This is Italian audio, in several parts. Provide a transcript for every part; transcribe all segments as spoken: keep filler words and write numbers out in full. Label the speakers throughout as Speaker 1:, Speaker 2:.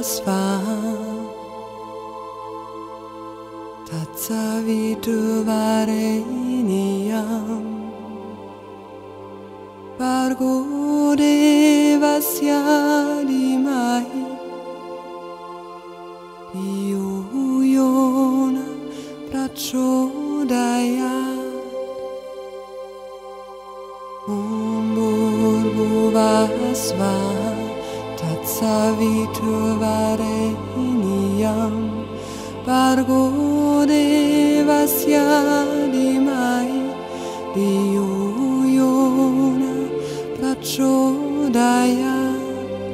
Speaker 1: swaha savitur varenyam Bhargo devasya dhimahi Dhiyo prachodayat Bhur bhuvaha swaha savitur varenyam Bhargo devasya dhimahi Dhiyo prachodayat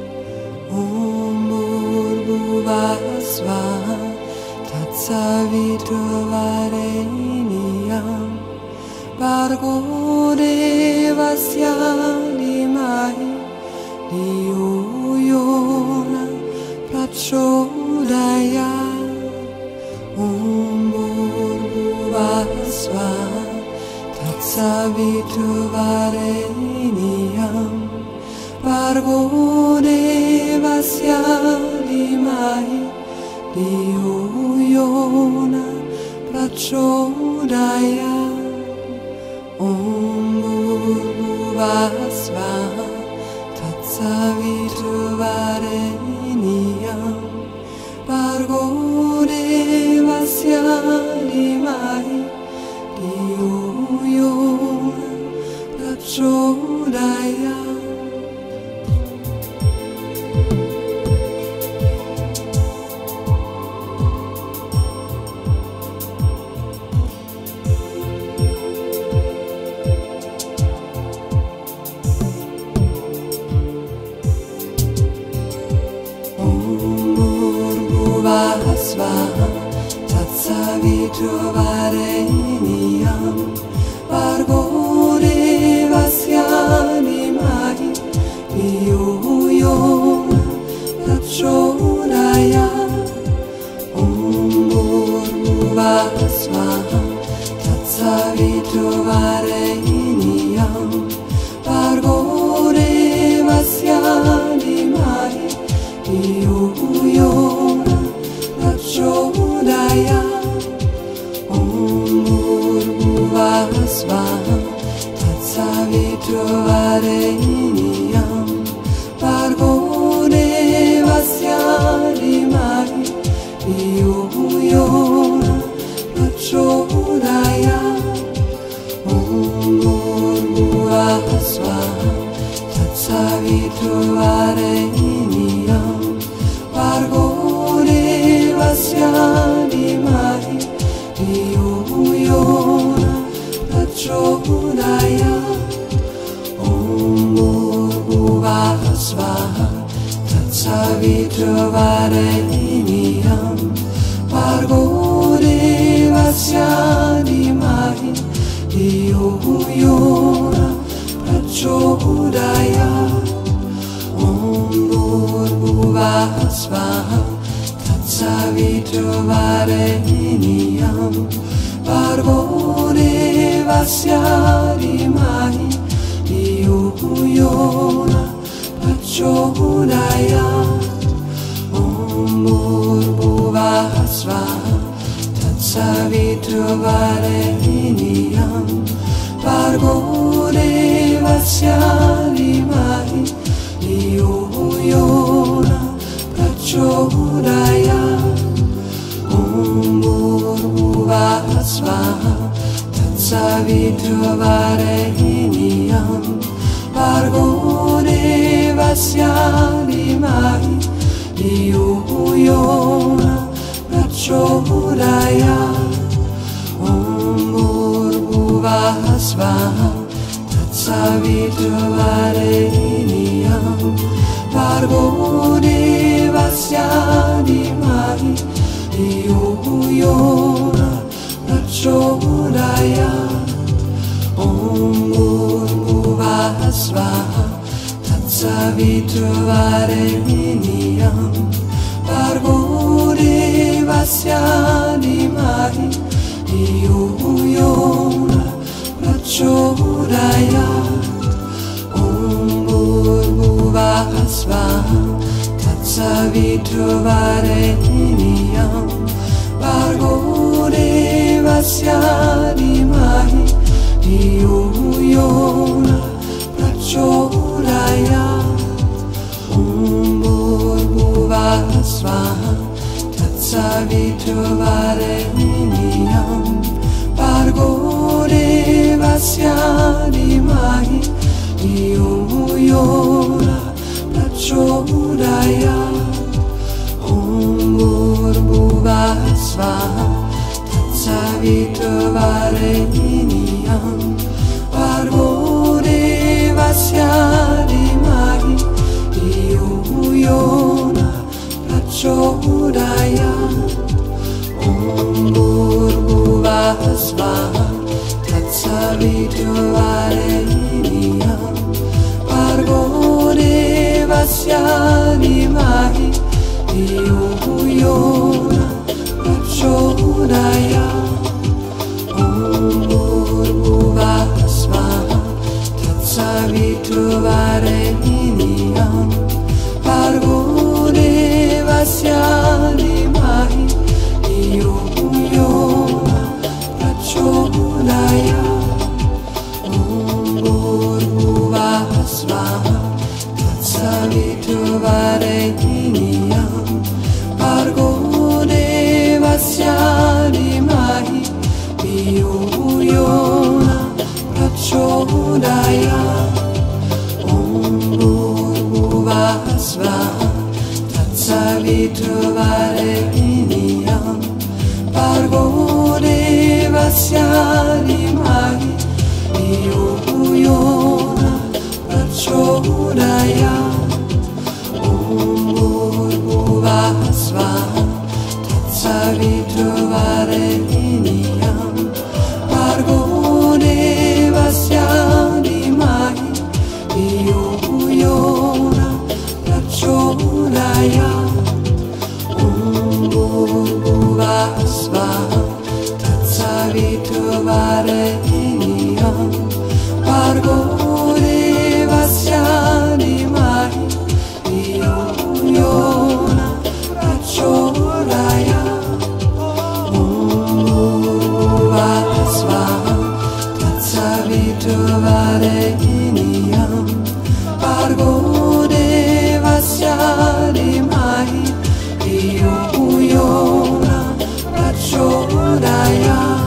Speaker 1: Bhur bhuvaha swaha savitur varenyam Bhargo devasya dhimahi Dhiyo prachodayat Bhur bhuvaha swaha savitur varenyam Bhargo devasya dhimahi Dhiyo prachodayat Bhur bhuvaha swaha savitur varenyam Bhargo devasya dhimahi Dhiyo prachodayat Swaha savitur varenyam Bhargo devasya dhimahi Dhiyo prachodayat Bhur bhuvaha swaha savitur varenyam Bhargo devasya dhimahi Dhiyo prachodayat Bhur bhuvaha swaha savitur varenyam Bhargo devasya dhimahi Dhiyo prachodayat Bhur bhuvaha swaha savitur varenyam Bhargo devasya dhimahi Dhiyo prachodayat Bhur bhuvaha swaha savitur varenyam Bhargo devasya dhimahi Dhiyo prachodayat Bhur bhuvaha swaha savitur varenyam Bhargo devasya dhimahi Dhiyo prachodayat Bhur bhuvaha swaha savitur varenyam Bhargo devasya dhimahi Dhiyo prachodayat Bhur bhuvaha swaha savitur varenyam Bhargo devasya dhimahi Dhiyo prachodayat Bhur bhuvaha swaha savitur varenyam Bhargo devasya dhimahi Dhiyo prachodayat Bhur bhuvaha swaha savitur varenyam Bhargo devasya dhimahi Dhiyo prachodayat Bhur bhuvaha swaha savitur varenyam Bhargo devasya dhimahi Dhiyo prachodayat Bhur bhuvaha swaha savitur varenyam Bhargo devasya dhimahi Dhiyo prachodayat Bhur bhuvaha swaha savitur varenyam Bhargo devasya dhimahi Dhiyo prachodayat Bhur bhuvaha swaha savitur varenyam Bhargo devasya dhimahi Dhiyo prachodayat Bhur bhuvaha swaha savitur varenyam Bhargo devasya dhimahi Dhiyo prachodayat Bhur bhuvaha swaha savitur varenyam Bhargo devasya dhimahi Dhiyo prachodayat Bhur bhuvaha swaha savitur varenyam Bhargo devasya dhimahi Dhiyo prachodayat Bhur bhuvaha swaha savitur varenyam Bhargo devasya dhimahi Dhiyo prachodayat Bhur bhuvaha swaha savitur varenyam Bhargo devasya dhimahi Dhiyo prachodayat Bhur bhuvaha swaha savitur varenyam Bhargo devasya dhimahi Dhiyo prachodayat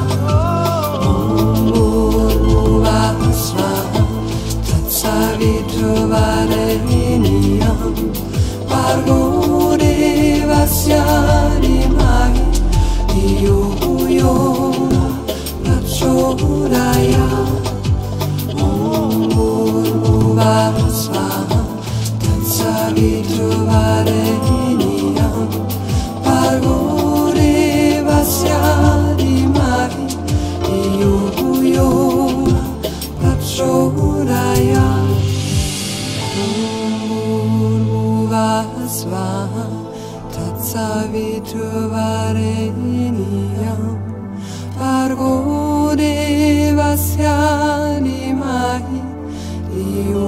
Speaker 1: Bhur bhuvaha swaha savitur varenyam Bhargo devasya dhimahi Dhiyo prachodayat Bhur bhuvaha swaha savitur varenyam Bhargo devasya dhimahi Dhiyo prachodayat Bhur bhuvaha swaha savitur varenyam Bhargo devasya dhimahi Dhiyo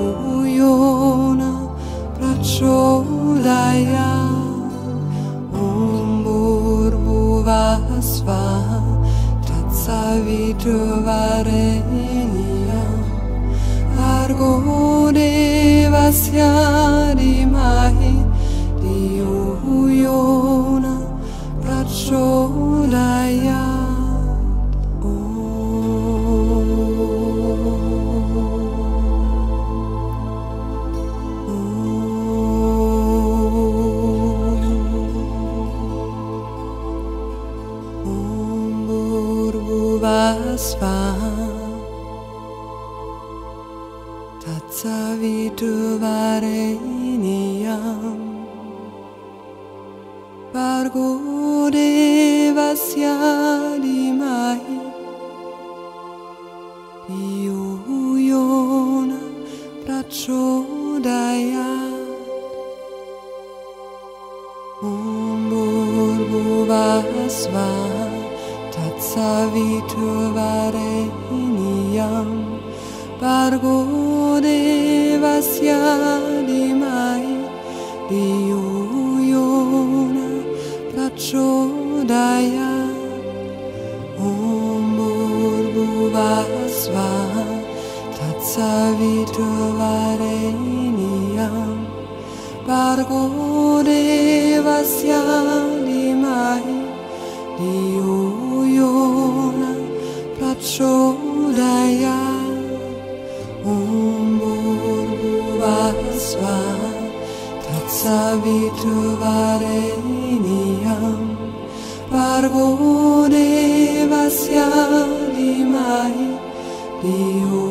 Speaker 1: prachodayat Bhur bhuvaha swaha savitur varenyam Bhargo devasya dhimahi Dhiyo prachodayat Swaha savitur varenyam Bhargo devasya dhimahi Dhiyo prachodayat Bhur bhuvaha swaha savitur varenyam Bhargo devasya dhimahi Dhiyo prachodayat. Om bhuvaha swaha savitur varenyam. Bhargo devasya dhimahi Dhiyo prachodayat. Om bhuvaha swaha savitur varenyam. Bhargo devasya dhimahi Dhiyo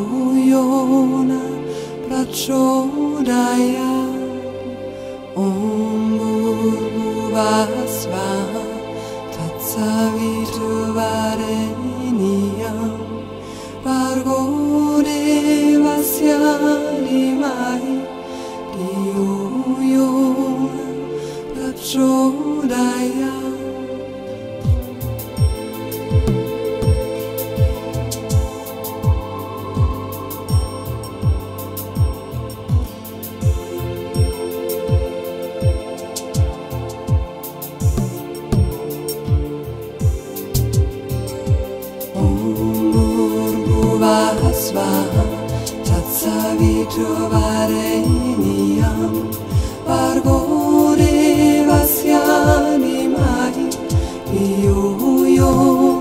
Speaker 1: prachodayat. Om bhuvaha swaha savitur varenyam. Bhargo devasya dhimahi Dhiyo prachodayat. Swaha savitur varenyam. Bhargo devasya dhimahi Dhiyo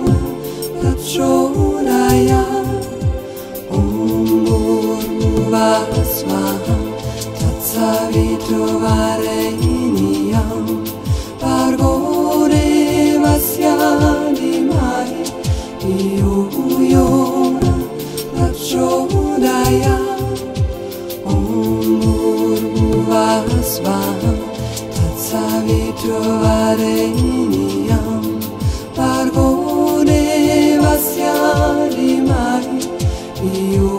Speaker 1: prachodayat. Om bhuvaha swaha savitur varenyam. Bhargo devasya dhimahi Dhiyo prachodayat. Om bhuvaha swaha savitur varenyam. Bhargo devasya dhimahi Dhiyo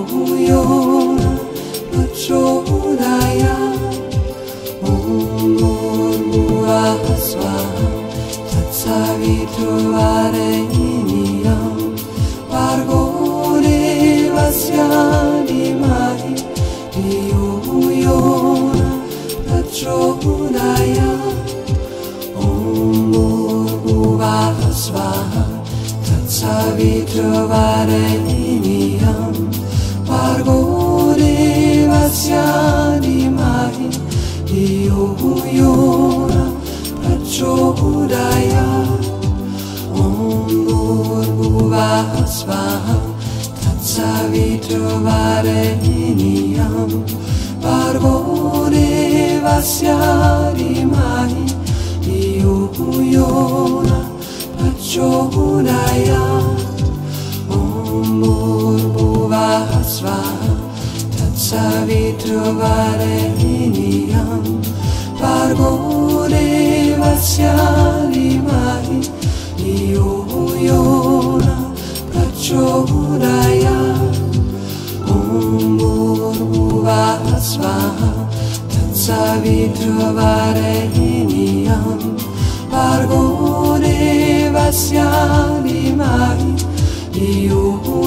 Speaker 1: prachodayat. Om bhuvaha swaha savitur varenyam. Bhargo devasya dhimahi Dhiyo prachodayat. Om bhuvaha swaha savitur varenyam. Bhargo devasya dhimahi Dhiyo prachodayat. Om bhuvaha swaha savitur varenyam. Bhargo devasya dhimahi Dhiyo prachodayat. Om bhuvaha swaha savitur varenyam. Bhargo devasya dhimahi Dhiyo prachodayat. Om bhuvaha swaha savitur varenyam. Bhargo devasya dhimahi Dhiyo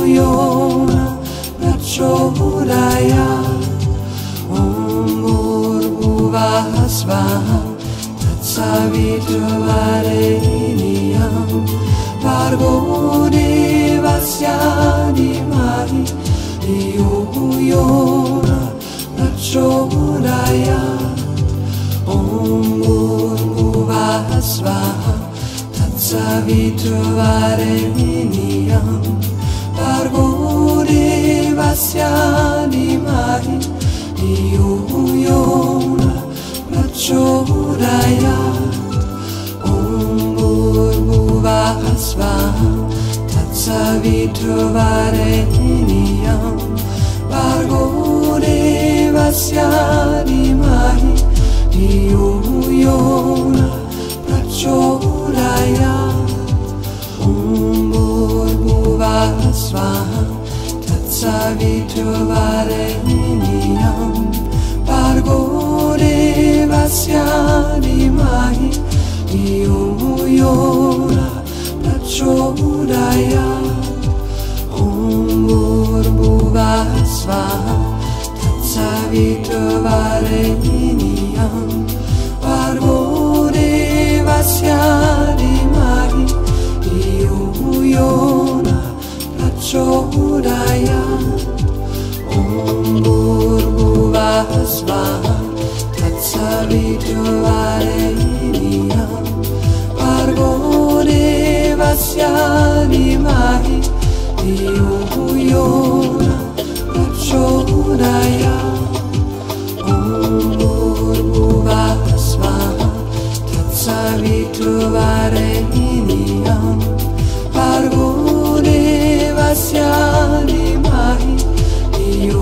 Speaker 1: prachodayat. Om bhuvaha swaha savitur varenyam. Bhargo devasya dhimahi Dhiyo prachodayat. Om bhuvaha swaha savitur varenyam. Bhargo devasya dhimahi Dhiyo prachodayat. Om bhuvaha swaha savitur varenyam. Bhargo devasya dhimahi Dhiyo prachodayat. Om bhuvaha swaha savitur varenyam. Bhargo devasya dhimahi Dhiyo prachodayat. Om bhuvaha swaha savitur varenyam. Bhargo devasya prachodayat. Om bhur bhuvaha swaha savitur varenyam. Bhargo devasya dhimahi Dhiyo prachodayat. Om bhur bhuvaha swaha savitur varenyam. Bhargo devasya dhimahi Dhiyo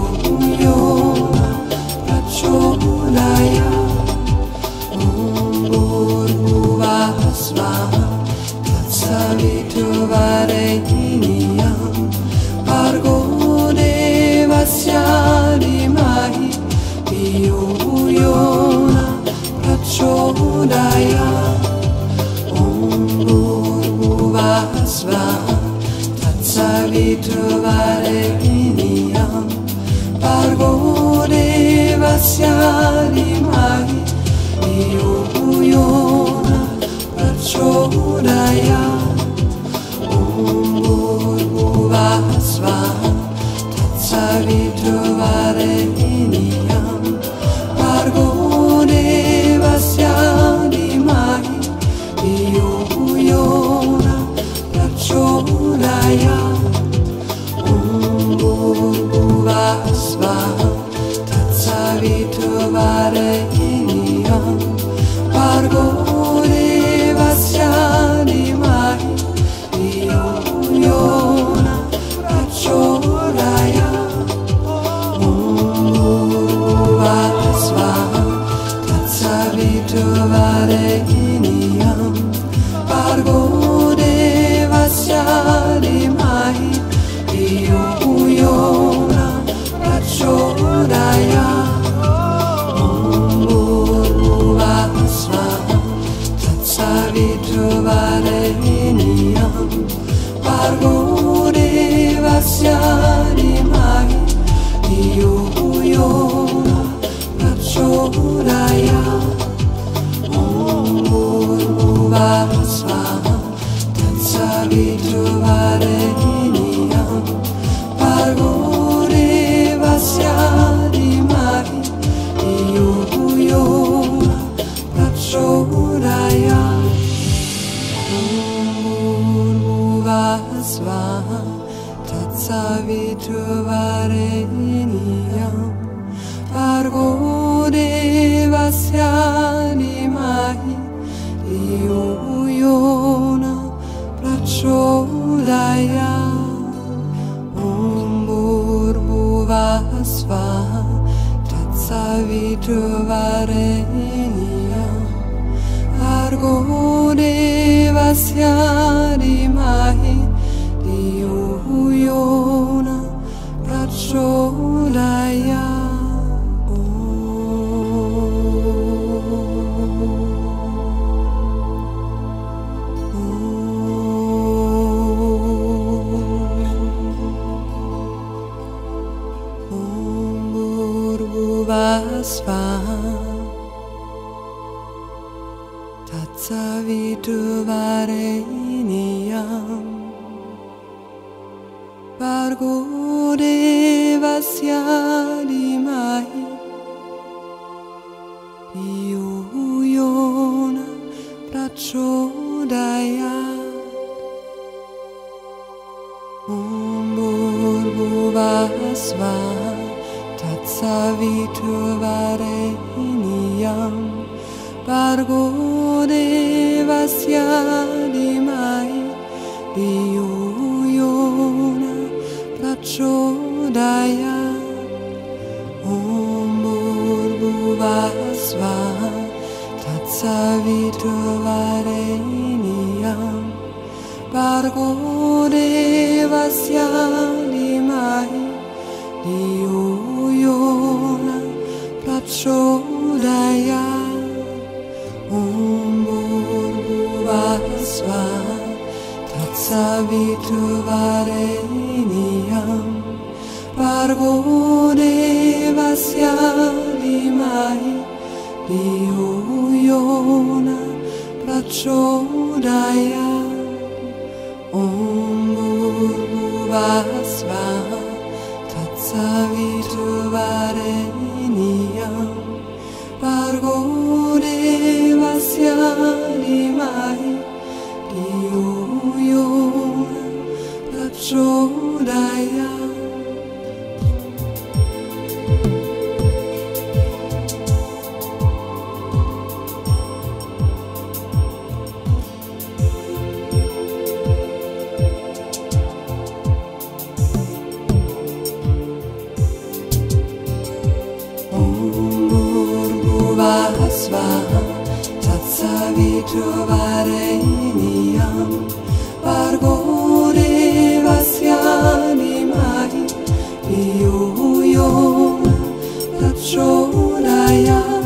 Speaker 1: prachodayat. Om bhur bhuvaha swaha savitur varenyam. Bhargo devasya dhimahi Dhiyo prachodayat. Om bhur bhuvaha swaha savitur varenyam. Bhargo devasya dhimahi Dhiyo prachodayat. Om bhur bhuvaha swaha savitur varenyam. Bhargo devasya dhimahi Dhiyo prachodayat. Om bhur bhuvaha swaha savitur varenyam. Bhargo devasya dhimahi Dhiyo prachodayat. Om bhur bhuvaha swaha savitur varenyam. Bhargo devasya dhimahi Dhiyo prachodayat. Om bhur bhuvaha swaha savitur varenyam. Bhargo devasya dhimahi Dhiyo prachodayat. Om bhur bhuvaha swaha savitur varenyam. Bhargo devasya dhimahi Dhiyo prachodayat. Swaha savitur varenyam. Bhargo devasya dhimahi Dhiyo prachodayat. Om bhur bhuvaha swaha savitur varenyam. Bhargo devasya dhimahi Dhiyo prachodayat. Om bhur bhuvaha swaha savitur varenyam. Bhargo devasya dhimahi Dhiyo prachodayat. Om bhur bhuvaha swaha savitur varenyam. Bhargo devasya dhimahi Dhiyo prachodayat. Om bhur bhuvaha swaha savitur varenyam. Bhargo devasya dhimahi Dhiyo prachodayat. Om bhur bhuvaha swaha savitur varenyam. Bhargo devasya dhimahi Dhiyo prachodayat. Om bhur bhuvaha savitur varenyam Bhargo devasya dhimahi Dhiyo prachodayat. Bhuvaha swaha savitur varenyam Bhargo devasya dhimahi Dhiyo prachodayat.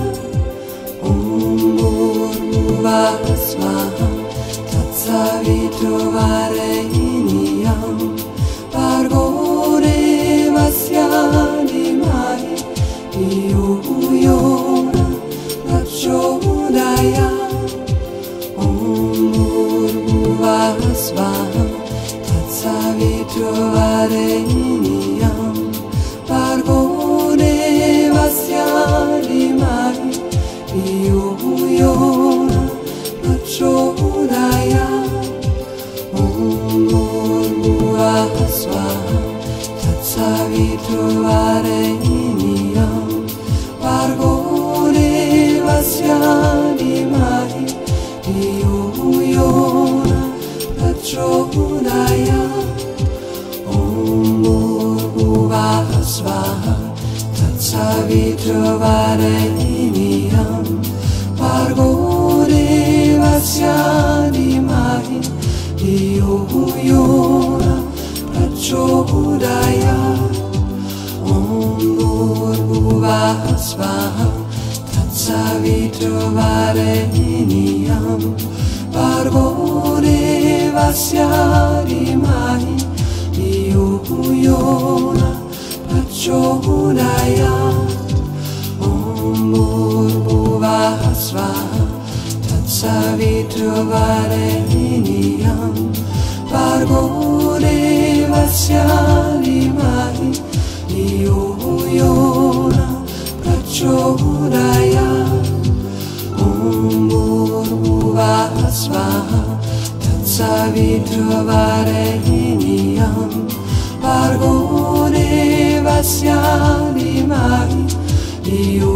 Speaker 1: Bhuvaha swaha savitur varenyam Bhargo devasya dhimahi Dhiyo prachodayat. Bhuvaha swaha savitur varenyam Bhargo devasya dhimahi Dhiyo prachodayat. Bhuvaha swaha savitur varenyam Bhargo devasya dhimahi Dhiyo prachodayat. Bhuvaha swaha savitur varenyam Bhargo devasya dhimahi Dhiyo prachodayat. Bhuvaha swaha savitur varenyam Bhargo devasya dhimahi Dhiyo prachodayat. Bhuvaha swaha savitur varenyam Bhargo devasya dhimahi Dhiyo prachodayat. Bhuvaha swaha savitur varenyam Bhargo devasya dhimahi Dhiyo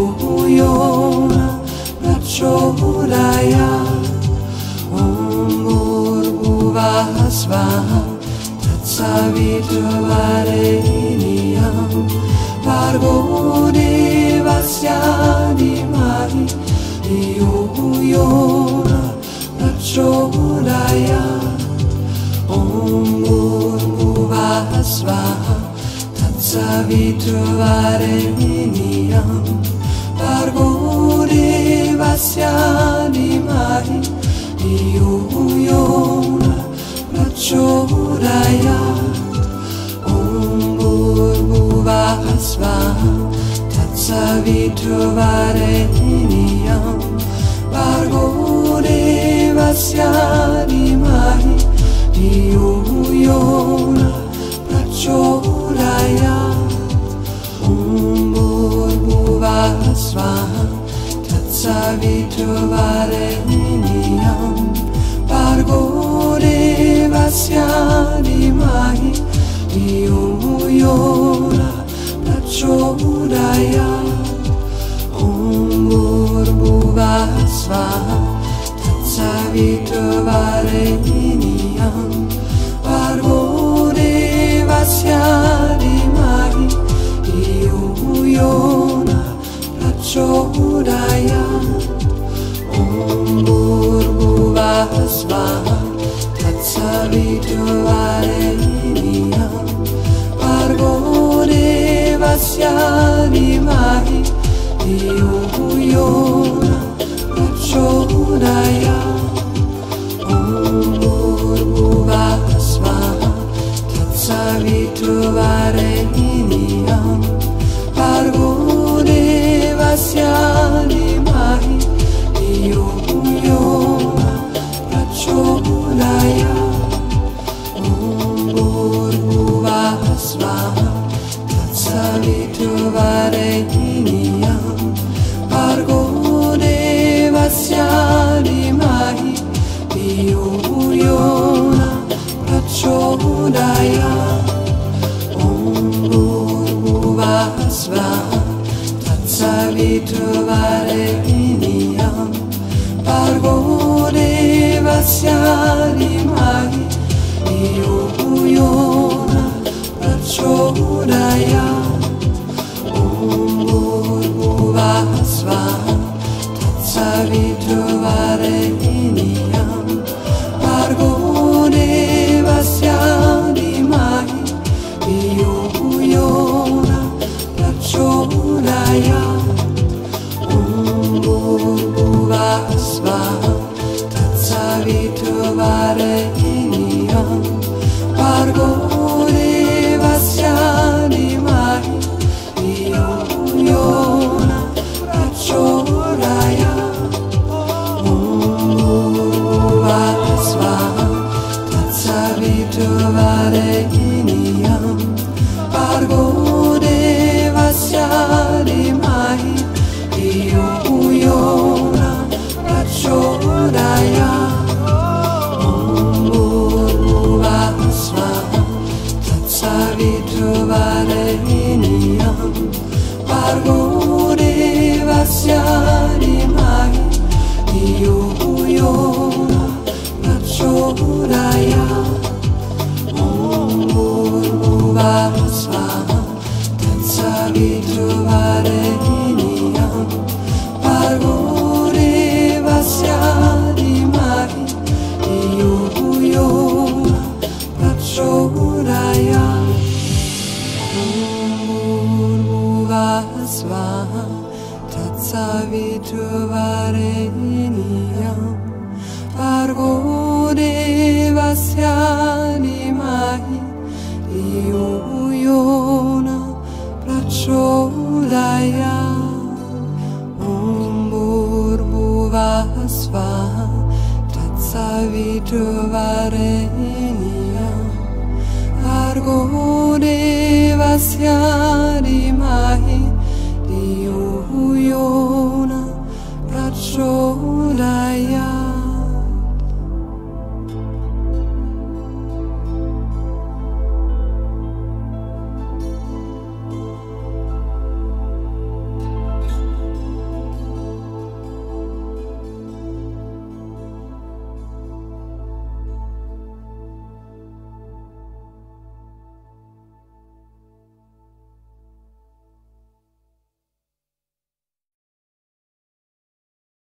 Speaker 1: prachodayat. Bhuvaha swaha savitur varenyam Bhargo devasya dhimahi Dhiyo prachodayat. Bhuvaha swaha savitur varenyam Bhargo devasya dhimahi Dhiyo prachodayat. Bhuvaha swaha savitur varenyam Bhargo devasya dhimahi Dhiyo prachodayat. Bhuvaha swaha savitur varenyam Bhargo devasya dhimahi Dhiyo prachodayat. Bhuvaha swaha savitur varenyam Bhargo devasya dhimahi Dhiyo prachodayat. Bhuvaha swaha savitur varenyam Bhargo devasya dhimahi Dhiyo prachodayat. Bhuvaha swaha savitur varenyam Bhargo devasya dhimahi Dhiyo prachodayat. Bhuvaha swaha savitur varenyam Bhargo devasya dhimahi Dhiyo yo na prachodayat bhuvaha swaha savitur varenyam Bhargo devasya dhimahi Dhiyo yo na prachodayat bhuvaha swaha savitur varenyam Bhargo devasya dhimahi Dhiyo yo na prachodayat bhuvaha swaha savitur varenyam Bhargo devasya dhimahi Dhiyo yo na prachodayat bhuvaha swaha savitur varenyam Bhargo devasya dhimahi Dhiyo yo na prachodayat bhuvaha swaha savitur varenyam Bhargo devasya dhimahi Dhiyo yo na prachodayat